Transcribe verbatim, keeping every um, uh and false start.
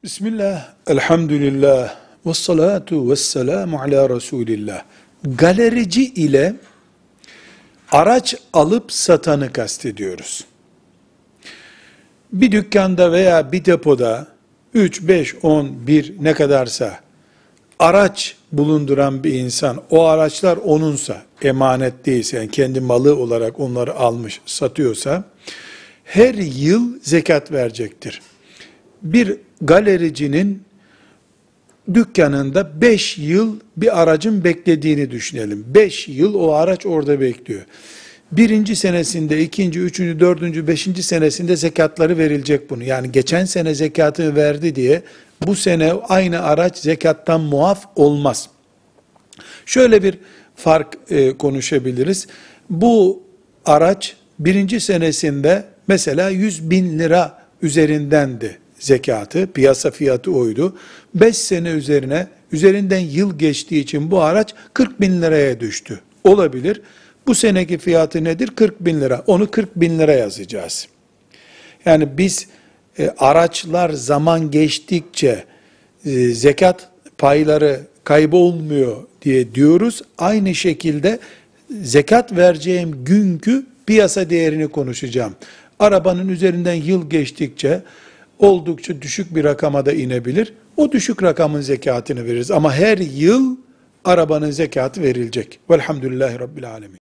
Bismillah, elhamdülillah, ve salatu ve selamu ala Resulillah. Galerici ile araç alıp satanı kastediyoruz. Bir dükkanda veya bir depoda üç, beş, on, bir ne kadarsa araç bulunduran bir insan, o araçlar onunsa, emanet değilse, yani kendi malı olarak onları almış, satıyorsa, her yıl zekat verecektir. Bir galericinin dükkanında beş yıl bir aracın beklediğini düşünelim. beş yıl o araç orada bekliyor. Birinci senesinde, ikinci, üçüncü, dördüncü, beşinci senesinde zekatları verilecek bunu. Yani geçen sene zekatını verdi diye bu sene aynı araç zekattan muaf olmaz. Şöyle bir fark e, konuşabiliriz. Bu araç birinci senesinde mesela yüz bin lira üzerindendi zekatı, piyasa fiyatı oydu. beş sene üzerine, üzerinden yıl geçtiği için bu araç kırk bin liraya düştü. Olabilir. Bu seneki fiyatı nedir? kırk bin lira. Onu kırk bin lira yazacağız. Yani biz e, araçlar zaman geçtikçe e, zekat payları kaybolmuyor diye diyoruz. Aynı şekilde zekat vereceğim günkü piyasa değerini konuşacağım. Arabanın üzerinden yıl geçtikçe oldukça düşük bir rakama da inebilir. O düşük rakamın zekatını veririz. Ama her yıl arabanın zekatı verilecek. Velhamdülillahi Rabbil Alemin.